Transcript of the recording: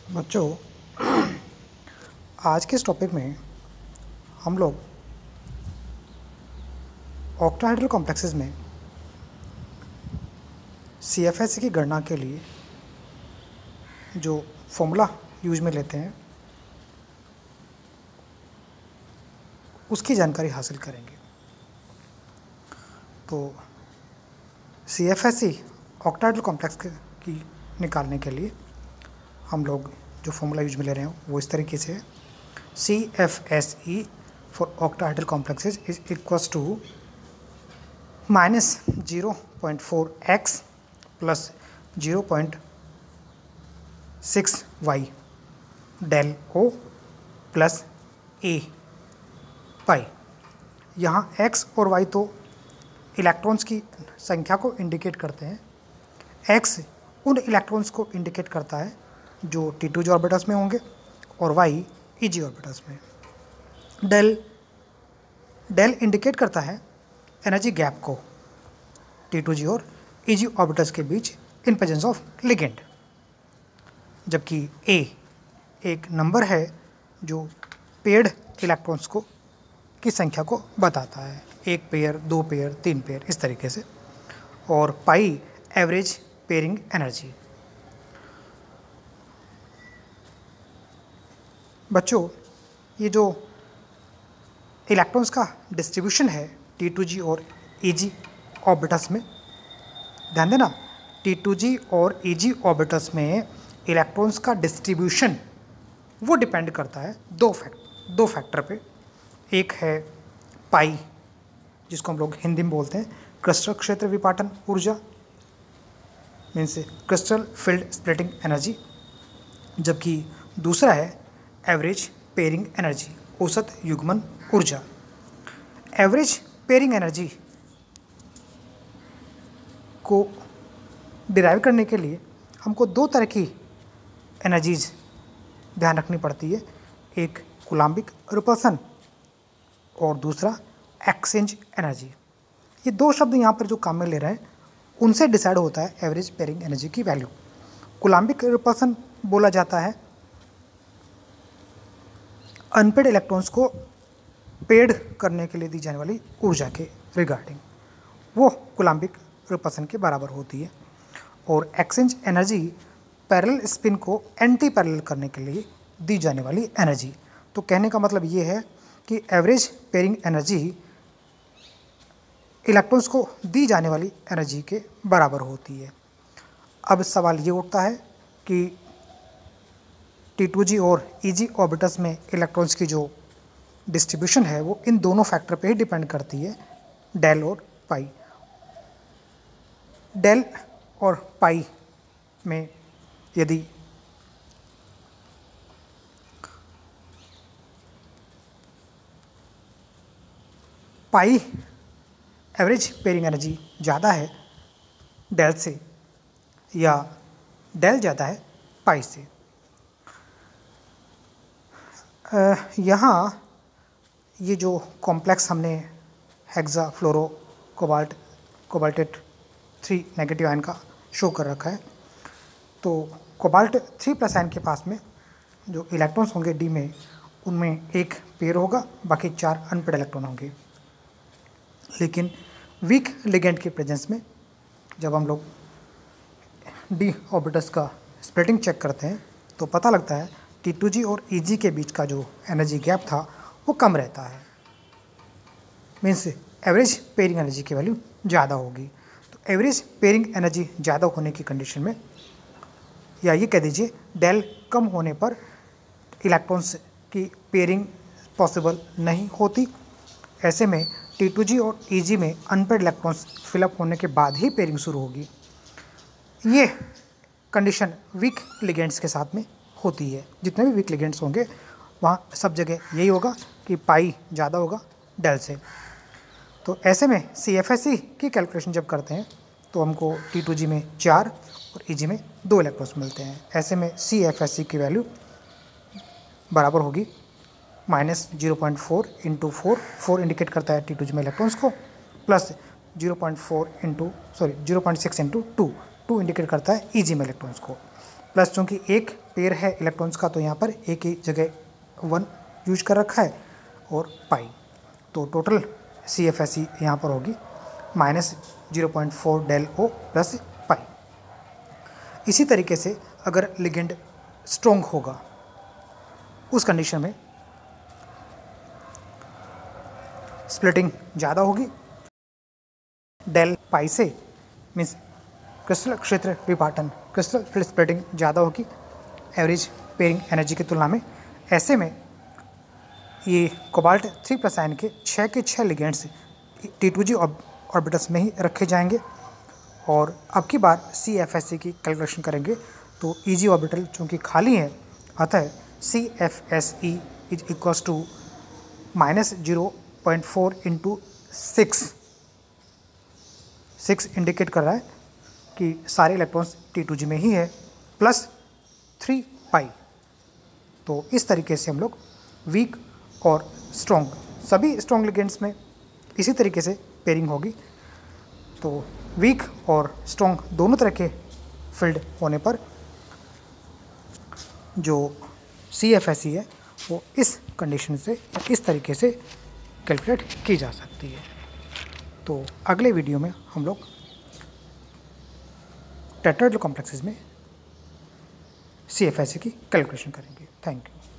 बच्चों, आज के इस टॉपिक में हम लोग ऑक्टाहेड्रल कॉम्प्लेक्सेस में CFSE की गणना के लिए जो फॉर्मूला यूज में लेते हैं उसकी जानकारी हासिल करेंगे। तो CFSE ऑक्टाहेड्रल कॉम्प्लेक्स की निकालने के लिए हम लोग जो फॉर्मूला यूज में ले रहे हैं वो इस तरीके से है। CFSE for octahedral complexes is equals to -0.4x plus 0.6y del O plus A pi. यहाँ x और y तो इलेक्ट्रॉन्स की संख्या को इंडिकेट करते हैं। x उन इलेक्ट्रॉन्स को इंडिकेट करता है जो T2g ऑर्बिटल्स में होंगे और y Eg ऑर्बिटल्स में। डेल इंडिकेट करता है एनर्जी गैप को T2g और Eg ऑर्बिटल्स के बीच इन प्रेजेंस ऑफ लिगेंड, जबकि A एक नंबर है जो पेयर्ड इलेक्ट्रॉन्स को की संख्या को बताता है, 1 पेयर, 2 पेयर, 3 पेयर, इस तरीके से। और पाई एवरेज पेयरिंग एनर्जी। बच्चों, ये जो इलेक्ट्रॉन्स का डिस्ट्रीब्यूशन है T2g और Eg ऑर्बिटल्स में, ध्यान देना, T2g और Eg ऑर्बिटल्स में इलेक्ट्रॉन्स का डिस्ट्रीब्यूशन वो डिपेंड करता है दो फैक्टर पे। एक है पाई, जिसको हम लोग हिंदी में बोलते हैं क्रिस्टल क्षेत्र विपाटन ऊर्जा, means crystal field splitting energy, जबकि दूसरा है एवरेज पेयरिंग एनर्जी, औसत युग्मन ऊर्जा। एवरेज पेयरिंग एनर्जी को डिराइव करने के लिए हमको दो तरह की एनर्जीज ध्यान रखनी पड़ती है, एक कूलम्बिक रिपल्सन और दूसरा एक्सचेंज एनर्जी। ये दो शब्द यहाँ पर जो काम में ले रहे हैं उनसे डिसाइड होता है एवरेज पेयरिंग एनर्जी की वैल्यू। कूलम्बिक रिपल्सन बोला जाता है अनपेड इलेक्ट्रॉन्स को पेड करने के लिए दी जाने वाली ऊर्जा के रिगार्डिंग, वो कूलम्बिक रिपल्सन के बराबर होती है। और एक्सचेंज एनर्जी पैरेलल स्पिन को एंटी पैरेलल करने के लिए दी जाने वाली एनर्जी। तो कहने का मतलब ये है कि एवरेज पेयरिंग एनर्जी इलेक्ट्रॉन्स को दी जाने वाली एनर्जी के बराबर होती है। अब सवाल ये उठता है कि T2g और Eg ऑर्बिटल्स में इलेक्ट्रॉन्स की जो डिस्ट्रीब्यूशन है वो इन दोनों फैक्टर पे ही डिपेंड करती है, डेल और पाई। डेल और पाई में यदि पाई एवरेज पेयरिंग एनर्जी ज़्यादा है डेल से या डेल ज़्यादा है पाई से, यहाँ ये जो कॉम्प्लेक्स हमने hexafluorocobaltate 3 negative ion का शो कर रखा है। तो कोबाल्ट 3+ आयन के पास में जो इलेक्ट्रॉन्स होंगे डी में, उनमें एक पेयर होगा, बाकी 4 अनपेड इलेक्ट्रॉन होंगे। लेकिन वीक लिगेंड के प्रेजेंस में जब हम लोग डी ऑर्बिटल्स का स्प्लिटिंग चेक करते हैं तो पता लगता है T2g और Eg के बीच का जो एनर्जी गैप था वो कम रहता है, मीन्स एवरेज पेयरिंग एनर्जी की वैल्यू ज़्यादा होगी। तो एवरेज पेयरिंग एनर्जी ज़्यादा होने की कंडीशन में, या ये कह दीजिए डेल कम होने पर इलेक्ट्रॉन्स की पेयरिंग पॉसिबल नहीं होती। ऐसे में T2g और Eg में अनपेड इलेक्ट्रॉन्स फिलअप होने के बाद ही पेयरिंग शुरू होगी। ये कंडीशन वीक लिगेंड्स के साथ में होती है। जितने भी वीक लिगेंड्स होंगे वहाँ सब जगह यही होगा कि पाई ज़्यादा होगा डेल से। तो ऐसे में CFSE की कैलकुलेशन जब करते हैं तो हमको T2g में 4 और Eg में 2 इलेक्ट्रॉन्स मिलते हैं। ऐसे में CFSE की वैल्यू बराबर होगी -0.4 × 4 इंडिकेट करता है T2g में इलेक्ट्रॉन्स को, प्लस 0.6 × 2 इंडिकेट करता है Eg में इलेक्ट्रॉन्स को। प्लस चूँकि एक पेयर है इलेक्ट्रॉन्स का तो यहाँ पर एक ही जगह 1 यूज कर रखा है और पाई, तो टोटल CFSE यहाँ पर होगी -0.4 del O प्लस पाई। इसी तरीके से अगर लिगेंड स्ट्रॉन्ग होगा उस कंडीशन में स्प्लिटिंग ज़्यादा होगी, डेल पाई से मीन्स क्रिस्टल क्षेत्र विभाजन, क्रिस्टल फील्ड स्प्लिटिंग ज़्यादा होगी एवरेज पेयरिंग एनर्जी की तुलना में। ऐसे में ये कोबाल्ट 3+ आयन के 6 के 6 लिगेंड्स T2G ऑर्बिटल्स में ही रखे जाएंगे। और अब की बार CFSE की कैलकुलेशन करेंगे तो EG ऑर्बिटल चूँकि खाली है, अतः CFSE is equals to -0.4 × 6 indicate कर रहा है कि सारे इलेक्ट्रॉन्स T2G में ही है, प्लस 3 पाई। तो इस तरीके से हम लोग वीक और स्ट्रॉन्ग, सभी स्ट्रॉन्ग लिगेंड्स में इसी तरीके से पेयरिंग होगी। तो वीक और स्ट्रॉन्ग दोनों तरह के फील्ड होने पर जो CFSE है वो इस कंडीशन से इस तरीके से कैलकुलेट की जा सकती है। तो अगले वीडियो में हम लोग टेट्राहेड्रल कॉम्प्लेक्सेस में CFSE की कैलकुलेशन करेंगे। Thank you.